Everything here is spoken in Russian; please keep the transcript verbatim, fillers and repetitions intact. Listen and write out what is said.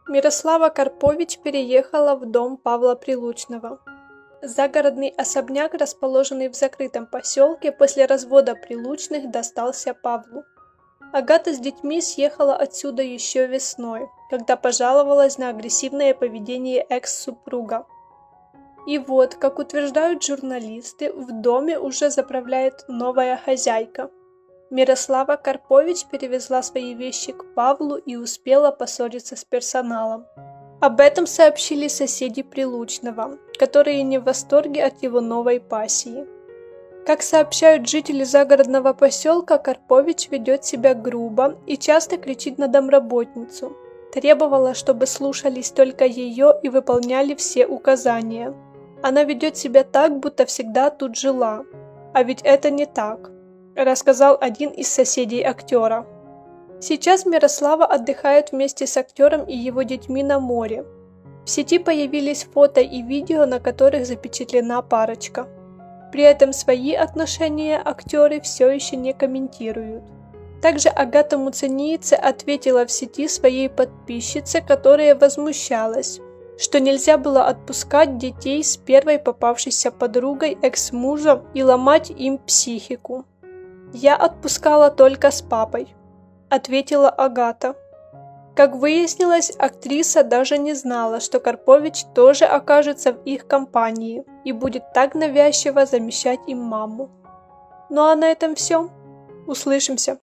Мирослава Карпович переехала в дом Павла Прилучного. Загородный особняк, расположенный в закрытом поселке, после развода Прилучных достался Павлу. Агата с детьми съехала отсюда еще весной, когда пожаловалась на агрессивное поведение экс-супруга. И вот, как утверждают журналисты, в доме уже заправляет новая хозяйка. Мирослава Карпович перевезла свои вещи к Павлу и успела поссориться с персоналом. Об этом сообщили соседи Прилучного, которые не в восторге от его новой пассии. Как сообщают жители загородного поселка, Карпович ведет себя грубо и часто кричит на домработницу. Требовала, чтобы слушались только ее и выполняли все указания. Она ведет себя так, будто всегда тут жила. А ведь это не так, рассказал один из соседей актера. Сейчас Мирослава отдыхает вместе с актером и его детьми на море. В сети появились фото и видео, на которых запечатлена парочка. При этом свои отношения актеры все еще не комментируют. Также Агата Муцениеце ответила в сети своей подписчице, которая возмущалась, что нельзя было отпускать детей с первой попавшейся подругой экс-мужа и ломать им психику. «Я отпускала только с папой», — ответила Агата. Как выяснилось, актриса даже не знала, что Карпович тоже окажется в их компании и будет так навязчиво замещать им маму. Ну а на этом все. Услышимся.